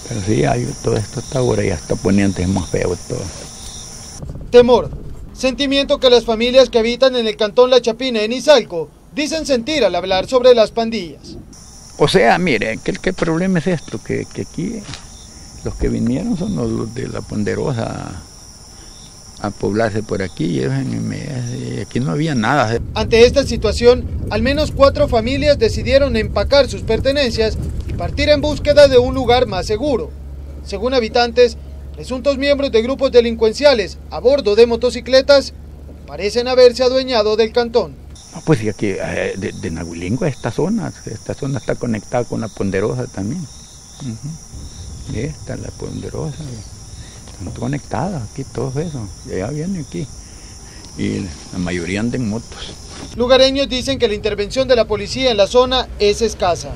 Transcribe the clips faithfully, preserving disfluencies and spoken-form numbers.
Pero sí, hay, todo esto está ahora ya está poniendo más feo todo. Temor, sentimiento que las familias que habitan en el cantón La Chapina, en Izalco, dicen sentir al hablar sobre las pandillas. O sea, mire, ¿qué, qué problema es esto? Que, que aquí los que vinieron son los de la Ponderosa a poblarse por aquí, y aquí no había nada. Ante esta situación, al menos cuatro familias decidieron empacar sus pertenencias y partir en búsqueda de un lugar más seguro. Según habitantes, presuntos miembros de grupos delincuenciales a bordo de motocicletas parecen haberse adueñado del cantón. No, pues aquí de, de Nahuilingo, esta zona, esta zona está conectada con la Ponderosa también. Uh-huh. Esta, la Ponderosa. Están conectadas aquí, todo eso, y allá vienen aquí, y la mayoría andan en motos. Lugareños dicen que la intervención de la policía en la zona es escasa.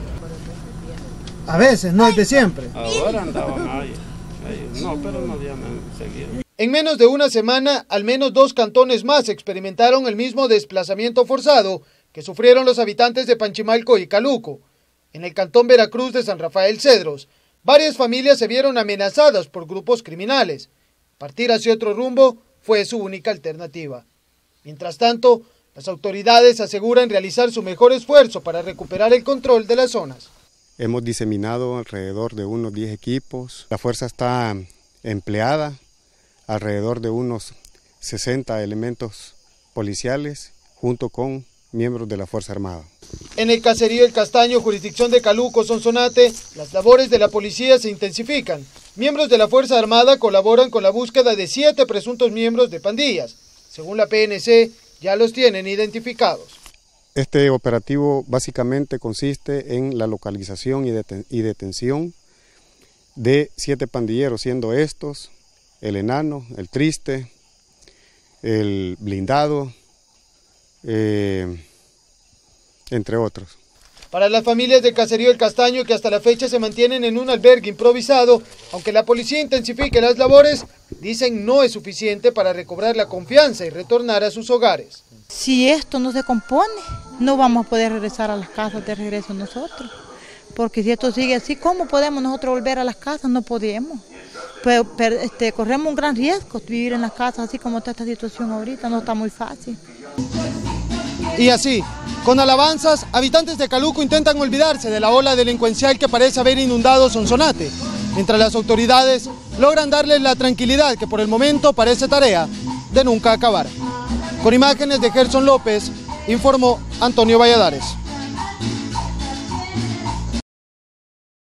A veces, no es de siempre. Ahora andaban ahí, no, pero no habían seguido. En menos de una semana, al menos dos cantones más experimentaron el mismo desplazamiento forzado que sufrieron los habitantes de Panchimalco y Caluco. En el cantón Veracruz de San Rafael Cedros, varias familias se vieron amenazadas por grupos criminales. Partir hacia otro rumbo fue su única alternativa. Mientras tanto, las autoridades aseguran realizar su mejor esfuerzo para recuperar el control de las zonas. Hemos diseminado alrededor de unos diez equipos. La fuerza está empleada, alrededor de unos sesenta elementos policiales, junto con miembros de la Fuerza Armada. En el caserío El Castaño, jurisdicción de Caluco, Sonsonate, las labores de la policía se intensifican. Miembros de la Fuerza Armada colaboran con la búsqueda de siete presuntos miembros de pandillas. Según la P N C, ya los tienen identificados. Este operativo básicamente consiste en la localización y, deten- y detención de siete pandilleros, siendo estos el Enano, el Triste, el Blindado, eh, entre otros. Para las familias del caserío El Castaño, que hasta la fecha se mantienen en un albergue improvisado, aunque la policía intensifique las labores, dicen no es suficiente para recobrar la confianza y retornar a sus hogares. Si esto no se compone, no vamos a poder regresar a las casas de regreso nosotros. Porque si esto sigue así, ¿cómo podemos nosotros volver a las casas? No podemos. Pero, pero, este, corremos un gran riesgo vivir en las casas así como está esta situación ahorita, no está muy fácil. Y así, con alabanzas, habitantes de Caluco intentan olvidarse de la ola delincuencial que parece haber inundado Sonsonate, mientras las autoridades logran darles la tranquilidad que por el momento parece tarea de nunca acabar. Con imágenes de Gerson López, informó Antonio Valladares.